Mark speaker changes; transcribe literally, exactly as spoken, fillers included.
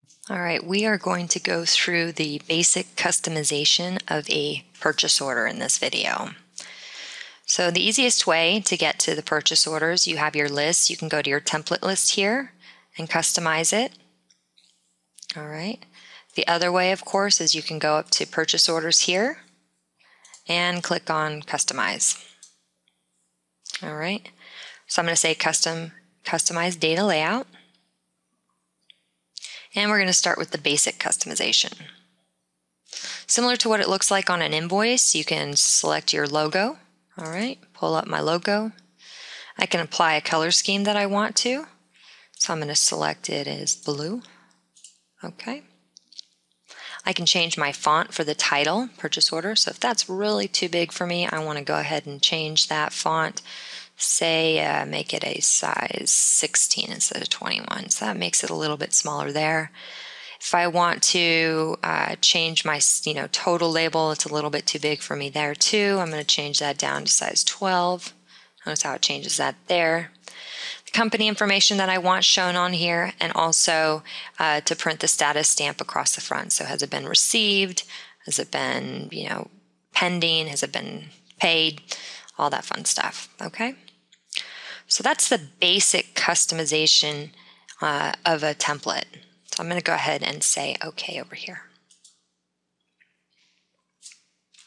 Speaker 1: All right, we are going to go through the basic customization of a purchase order in this video. So the easiest way to get to the purchase orders, you have your list. You can go to your template list here and customize it. All right. The other way, of course, is you can go up to purchase orders here and click on customize. All right. So I'm going to say custom, customize data layout. And we're going to start with the basic customization. Similar to what it looks like on an invoice, you can select your logo. All right, pull up my logo. I can apply a color scheme that I want to. So I'm going to select it as blue. Okay. I can change my font for the title, purchase order. So if that's really too big for me, I want to go ahead and change that font. Say, uh, make it a size sixteen instead of twenty-one. So that makes it a little bit smaller there. If I want to uh, change my you know, total label, it's a little bit too big for me there too. I'm going to change that down to size twelve. Notice how it changes that there. The company information that I want shown on here, and also uh, to print the status stamp across the front. So has it been received? Has it been, you know, pending? Has it been paid? All that fun stuff, okay? So that's the basic customization uh, of a template. So I'm going to go ahead and say OK over here.